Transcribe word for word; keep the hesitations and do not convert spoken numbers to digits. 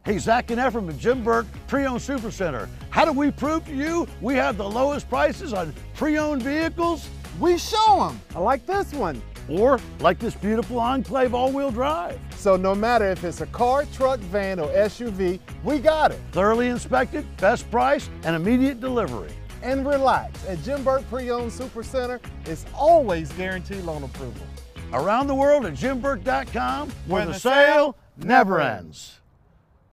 Hey, Zack and Efrem at Jim Burke Pre-Owned Supercenter. How do we prove to you we have the lowest prices on pre-owned vehicles? We show them. I like this one. Or like this beautiful Enclave all-wheel drive. So no matter if it's a car, truck, van, or S U V, we got it. Thoroughly inspected, best price, and immediate delivery. And relax, at Jim Burke Pre-Owned Supercenter, it's always guaranteed loan approval. Around the world at jim burke dot com, where, Where the the sale sale never never ends.